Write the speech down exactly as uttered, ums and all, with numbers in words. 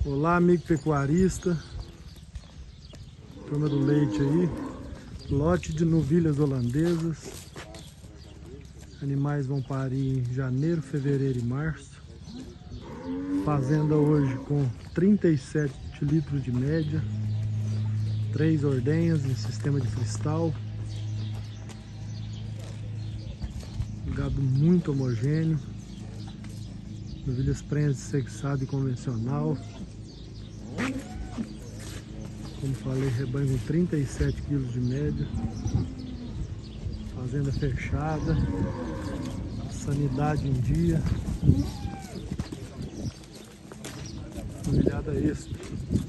Olá, amigo pecuarista, turma do leite aí, lote de novilhas holandesas. Animais vão parir em janeiro, fevereiro e março. Fazenda hoje com trinta e sete litros de média, três ordenhas em sistema de freestyle. Um gado muito homogêneo, novilhas prenhes sexado e convencional. Como falei, rebanho com trinta e sete quilos de média. Fazenda fechada, sanidade em dia, novilhada extra.